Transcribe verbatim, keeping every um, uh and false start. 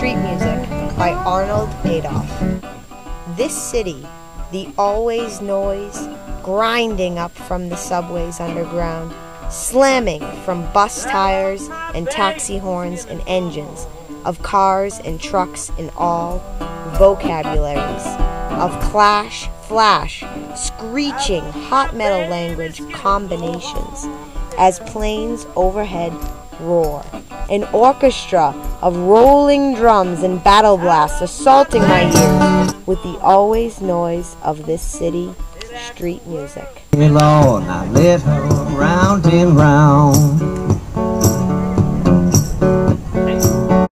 Street Music by Arnold Adolph. This city, the always noise, grinding up from the subways underground, slamming from bus tires and taxi horns and engines, of cars and trucks and all vocabularies, of clash, flash, screeching hot metal language combinations, as planes overhead roar. An orchestra of rolling drums and battle blasts assaulting my ears with the always noise of this city street music. Lord, I let her round and round.